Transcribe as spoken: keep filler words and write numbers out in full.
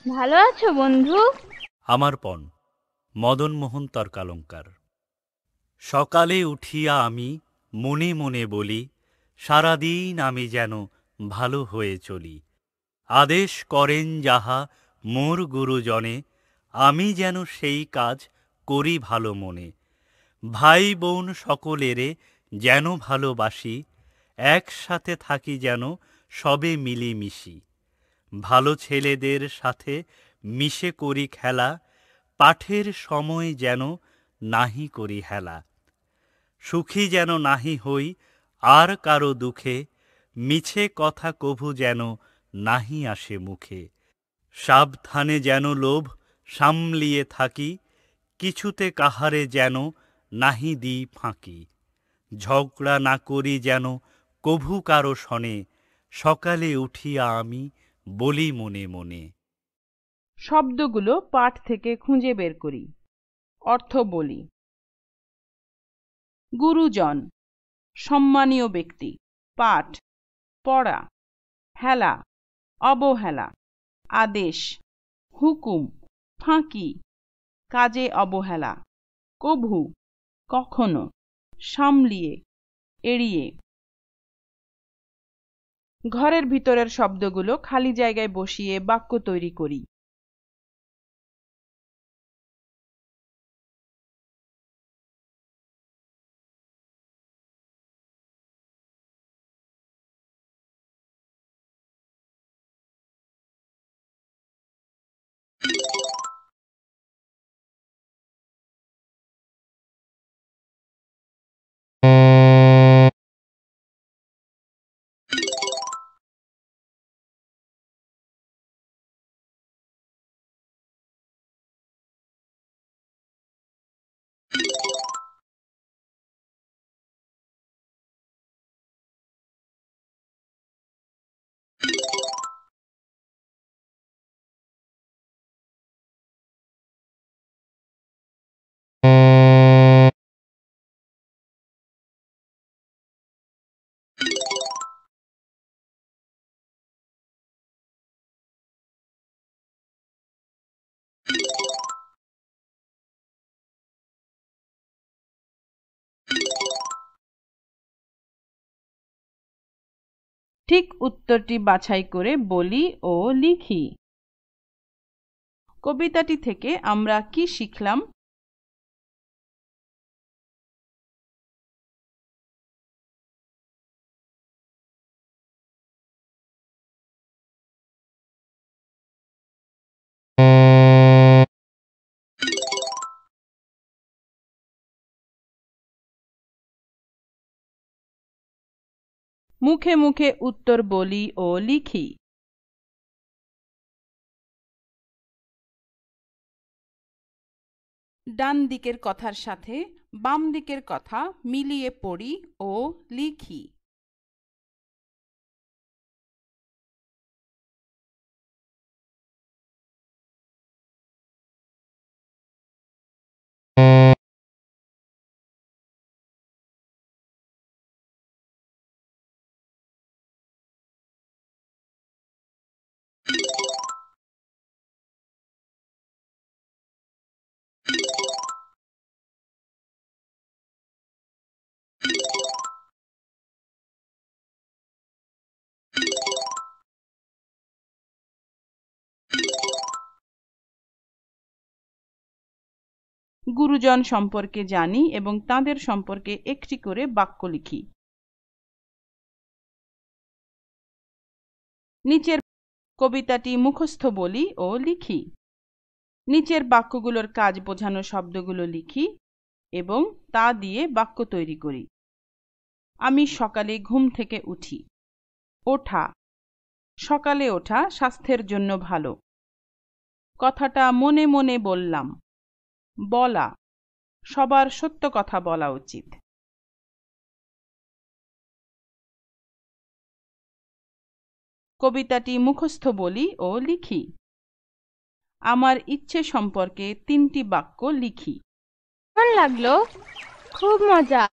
ভালো আছো বন্ধু? আমার পণ মদনমোহন তর্কালঙ্কার। সকালে উঠিয়া আমি মনে মনে বলি, সারাদিন আমি যেন ভালো হয়ে চলি। আদেশ করেন যাহা মোর গুরুজনে, আমি যেন সেই কাজ করি ভালো মনে। ভাই বোন সকলেরে যেন ভালোবাসি, একসাথে থাকি যেন সবে মিলিমিশি। ভালো ছেলেদের সাথে মিশে করি খেলা, পাঠের সময় যেন নাহি করি হেলা। সুখী যেন নাহি হই আর কারো দুঃখে, মিছে কথা কভু যেন নাহি আসে মুখে। সাবধানে যেন লোভ সামলিয়ে থাকি, কিছুতে কাহারে যেন নাহি দিই ফাঁকি। ঝগড়া না করি যেন কভু কারো শনে, সকালে উঠিয়া আমি বলি মনে মনে। শব্দগুলো পাঠ থেকে খুঁজে বের করি। অর্থ বলি। গুরুজন, সম্মানীয় ব্যক্তি। পাঠ, পড়া। হেলা, অবহেলা। আদেশ, হুকুম, ফাঁকি, কাজে অবহেলা। কভু, কখনো। সামলিয়ে, এড়িয়ে। ঘরের ভিতরের শব্দগুলো খালি জায়গায় বসিয়ে বাক্য তৈরি করি। ঠিক উত্তরটি বাছাই করে বলি ও লিখি। কবিতাটি থেকে আমরা কি শিখলাম? মুখে মুখে উত্তর বলি ও লিখি। ডান দিকের কথার সাথে বাম দিকের কথা মিলিয়ে পড়ি ও লিখি। গুরুজন সম্পর্কে জানি এবং তাদের সম্পর্কে একটি করে বাক্য লিখি। নিচের কবিতাটি মুখস্থ বলি ও লিখি। নিচের বাক্যগুলোর কাজ বোঝানো শব্দগুলো লিখি এবং তা দিয়ে বাক্য তৈরি করি। আমি সকালে ঘুম থেকে উঠি। ওঠা, সকালে ওঠা স্বাস্থ্যের জন্য ভালো। কথাটা মনে মনে বললাম। বলা, সবার সত্য কথা বলা উচিত। কবিতাটি মুখস্থ বলি ও লিখি। আমার ইচ্ছে সম্পর্কে তিনটি বাক্য লিখি। কেমন লাগলো? খুব মজা।